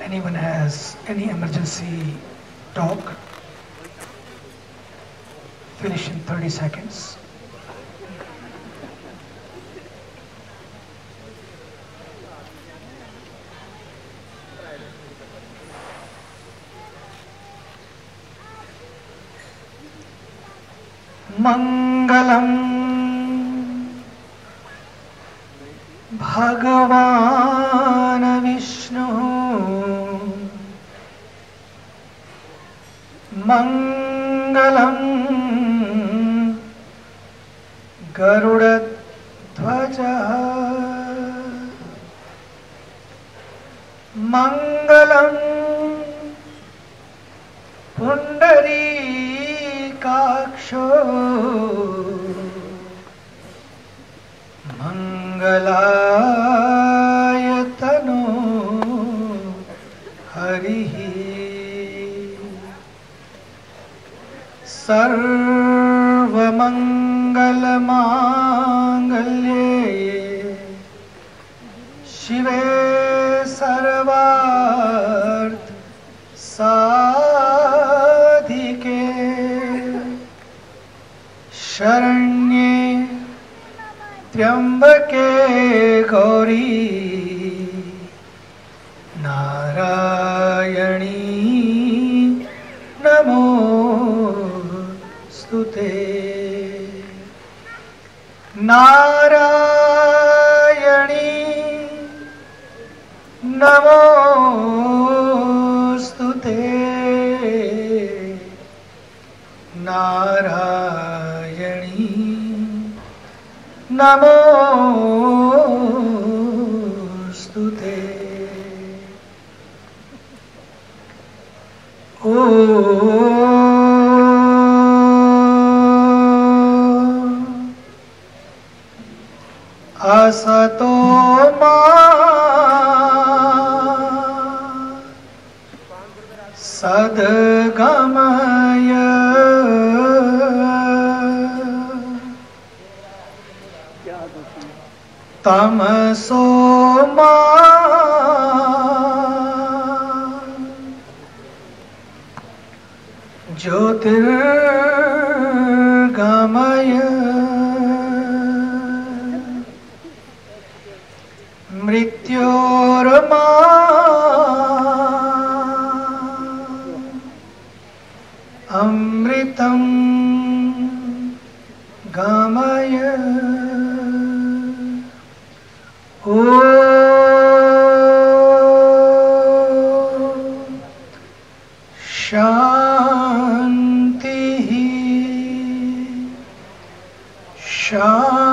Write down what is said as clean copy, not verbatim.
Anyone has any emergency talk? Finish in 30 seconds. Mangalam Bhagavan Vishnu Mangalam Garudadhwaja Mangalam Pundarikaksho Mangalayatano Harihi Sarvamangalamangale Shive Sarvarth Sadhike Sharanye Tyambake Gauri Narayani Namostute Narayani Namostute Narayani Namostute. Asato ma sadgamaya tamaso ma jyotirgamaya mrityorma amritam gamaya Shanti Shanti